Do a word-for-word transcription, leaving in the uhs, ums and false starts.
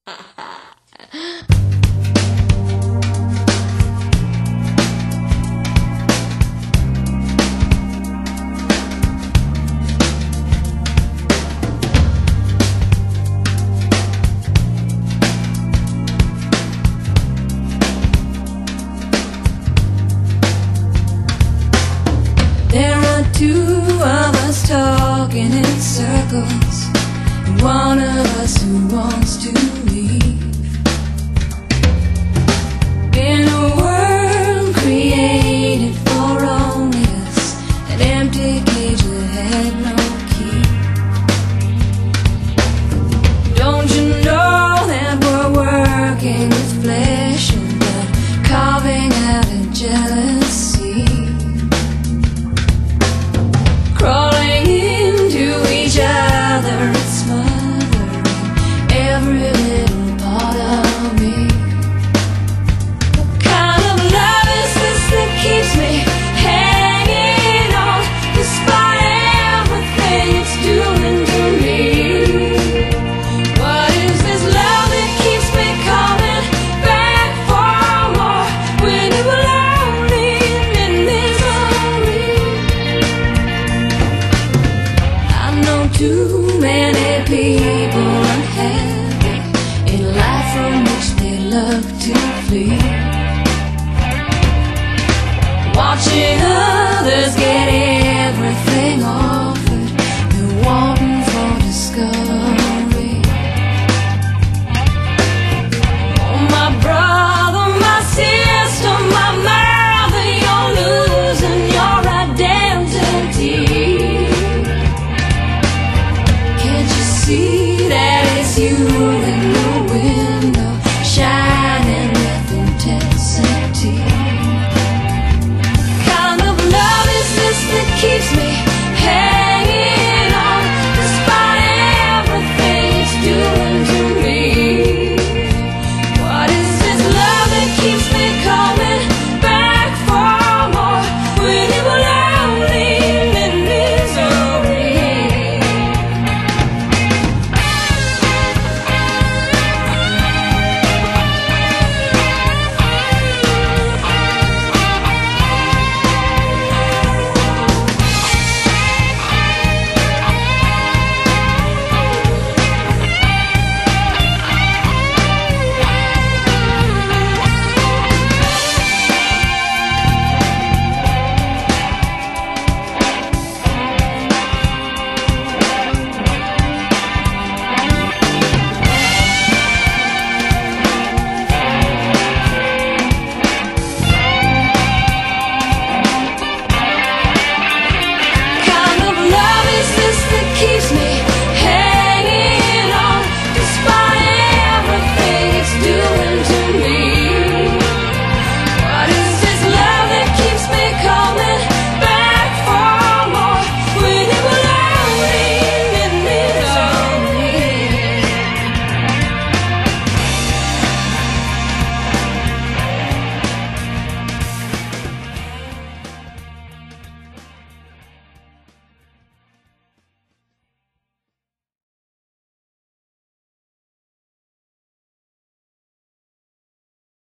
Two of us talking in circles, and one of us who wants to leave. In a world created for only us, an empty cage that had no key. Don't you know that we're working with flesh and blood, carving out a jealousy? Crawling into each other and smothering every little part of me. What kind of love is this that keeps me hanging on, despite everything it's doing to me? What is this love that keeps me coming back for more when you were lonely and in misery? Too many people unhappy in a life from which they love to flee.